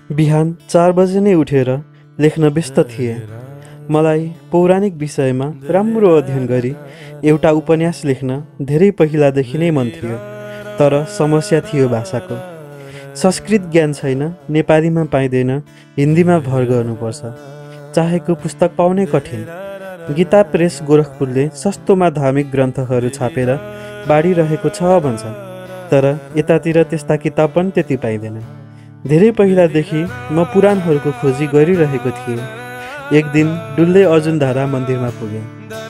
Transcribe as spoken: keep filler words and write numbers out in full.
बिहान चार बजे नै उठेर लेख्न व्यस्त थिएँ। मलाई पौराणिक विषयमा राम्रो अध्ययन गरी एउटा उपन्यास लेख्न धेरै पहिलादेखि नै मन थियो। तर समस्या थियो भाषाको। संस्कृत ज्ञान छैन, नेपालीमा पाइँदैन, हिन्दीमा भर गर्नुपर्छ। चाहेको पुस्तक पाउनै कठिन। गीता प्रेस गोरखपुरले सस्तोमा धार्मिक ग्रन्थहरू छापेर बाँडिरहेको छ भन्छ। तर यतातिर त्यस्ता किताब पनि त्यति पाइँदैन। धेरै पहिलादेखि म पुराणहरूको खोजी गरिरहेको थिएँ। एक दिन डुल्दै अर्जुनधारा मन्दिरमा पुगेँ।